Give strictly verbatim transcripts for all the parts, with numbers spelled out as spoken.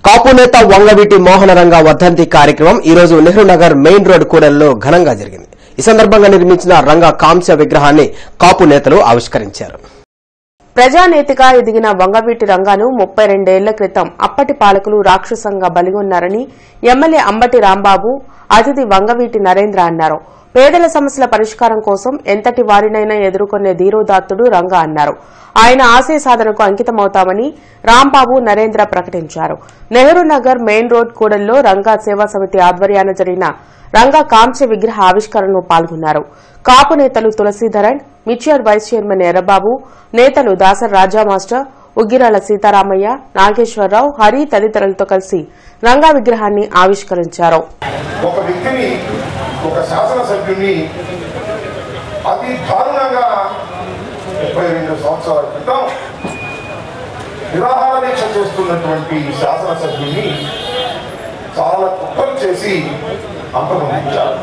కాపు నేత వంగవీటి మోహన రంగ వర్ధంతి కార్యక్రమం ఈ రోజు నెహ్రూ నగర్ మెయిన్ రోడ్ కూడలిలో ఘనంగా జరిగింది. ఈ సందర్భంగా నిర్మించిన రంగ కాంస్య విగ్రహాన్ని కాపు నేతలు ఆవిష్కరించారు. ప్రజానేతగా ఎదిగిన వంగవీటి రంగాను ముప్పై రెండేళ్ల క్రితం అప్పటి పాలకులు రాక్షసంగా బలిగొన్నారని ఎమ్మెల్యే అంబటి రాంబాబు, అతిథి వంగవీటి నరేంద్ర అన్నారు. పేదల సమస్యల పరిష్కారం కోసం ఎంతటి వారినైనా ఎదుర్కొనే ధీరోదాత్తుడు రంగా అన్నారు. ఆయన ఆశయ సాధనకు అంకితమవుతామని రాంబాబు, నరేంద్ర ప్రకటించారు. నెహ్రూ నగర్ మెయిన్ రోడ్ కూడలిలో రంగా సేవా సమితి ఆధ్వర్యాన జరిగిన రంగా కాంస్య విగ్రహ ఆవిష్కరణలో పాల్గొన్నారు. కాపు నేతలు తులసీధరన్, మిర్చియార్ వైస్ చైర్మన్ ఎర్రబాబు, నేతలు దాసర్ రాజా మాస్టర్, ఉగ్గిరాల సీతారామయ్య, నాగేశ్వరరావు, హరి తదితరులతో కలిసి రంగా విగ్రహాన్ని ఆవిష్కరించారు. ఒక వ్యక్తిని, ఒక శాసనసభ్యుని అతి దారుణంగా ముప్పై రెండు సంవత్సరాల క్రితం నిరాహార దీక్ష చేస్తున్నటువంటి శాసనసభ్యుని చాలా కుట్రలు చేసి అంతమొందించారు.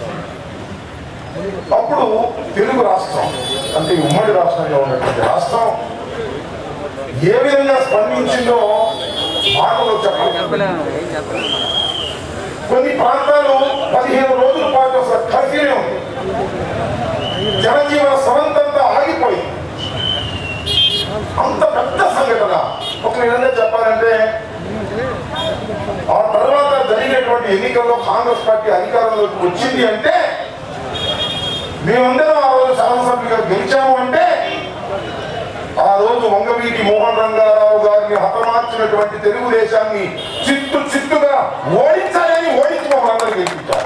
అప్పుడు తెలుగు రాష్ట్రం అంటే ఉమ్మడి రాష్ట్రంగా ఉన్నటువంటి రాష్ట్రం ఏ విధంగా స్పందించిందో మాటలో చెప్పాలి. కొన్ని ప్రాంతాలు పదిహేను రోజుల పాటు అసలు కర్ఫ్యూ ఉంది. జనజీవన స్రవంతంతా ఆగిపోయింది. అంత పెద్ద సంఘటన. ఒక విధంగా చెప్పాలంటే ఆ తర్వాత జరిగినటువంటి ఎన్నికల్లో కాంగ్రెస్ పార్టీ అధికారంలోకి వచ్చింది అంటే, మేమందరం ఆ రోజు శాసనసభ్యులుగా గెలిచాము అంటే, ఆ రోజు వంగవీటి మోహన్ రంగారావు గారిని హతమార్చినటువంటి తెలుగుదేశాన్ని చిత్తు చిత్తుగా ఓడించాలని ఓడించి మమ్మల్ని అందరూ గెలిపించారు.